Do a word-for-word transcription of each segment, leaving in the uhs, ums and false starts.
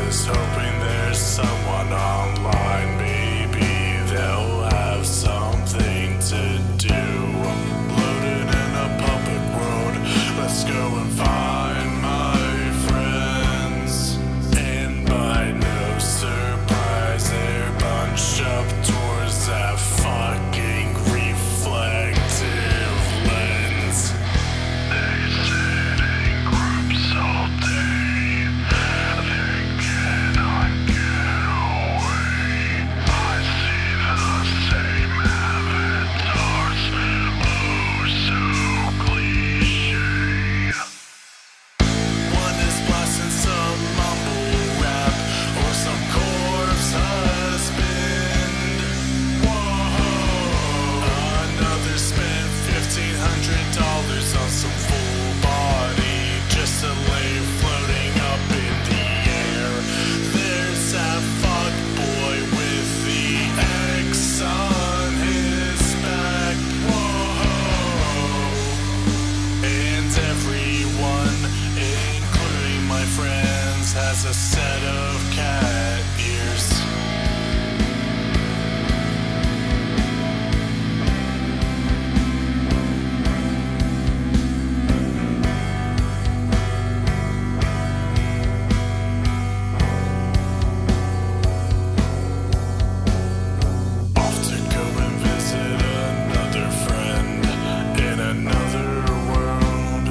was hoping there's someone online. Maybe they'll have something to do. Loaded in a public world. Let's go and find my friends. And by no surprise, they're bunched up towards that fucking reflective lens. They sit in groups all day. They cannot get away. I see the same avatars. Oh, so cliche. One is blasting some mumble rap or some corpse husband. Whoa. Another spent fifteen hundred dollars on some full body just to lay floating up in the air. There's that fuck boy with the X on his back. Whoa. And everyone, including my friends, has a set of cat ears. Off to go and visit another friend in another world.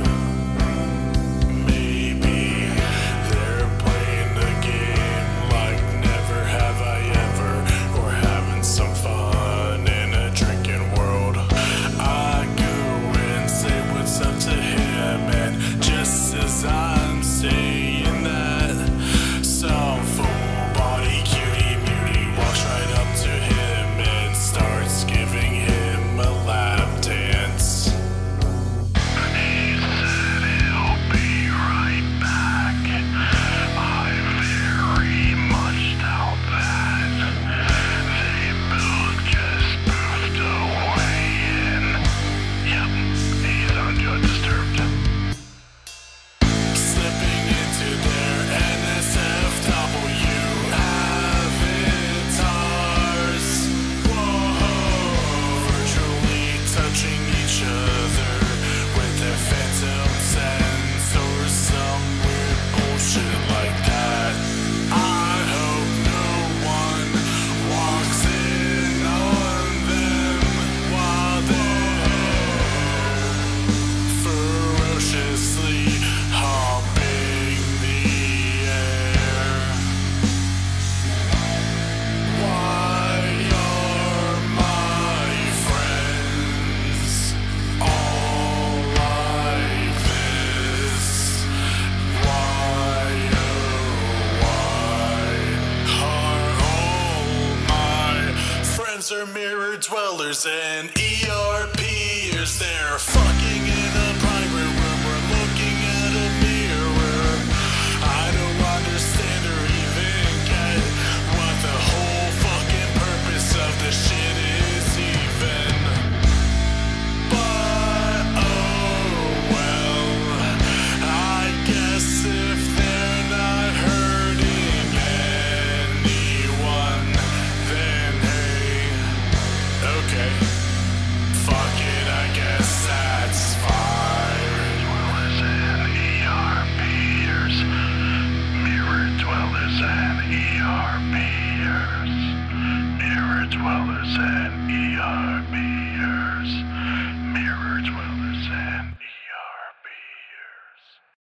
Maybe they're playing a game like Never Have I Ever, or having some fun in a drinking world. I go and say what's up to him, and just as I'm saying that, some full-body cutie mutie walks right up to him and starts giving him a lap dance. He said he'll be right back. I very much doubt that. They both just moved away and, yep, he's undisturbed. Slipping into their N S F W avatars. Whoa. Virtually touching each other with their phantom sense or some weird bullshit like that. I hope no one walks in on them while they're ferociously hopping the air. Why are my friends all like this? Why, oh, why are all my friends are mirror dwellers and E R Pers? They're fucking in a